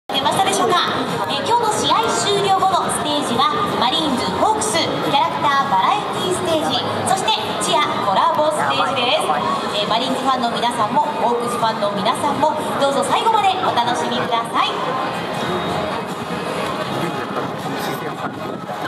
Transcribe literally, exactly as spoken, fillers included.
出ましたでしょうか。えー、今日の試合終了後のステージはマリーンズホークスキャラクターバラエティステージ、そしてチアコラボステージです。えー、マリーンズファンの皆さんもホークスファンの皆さんもどうぞ最後までお楽しみください。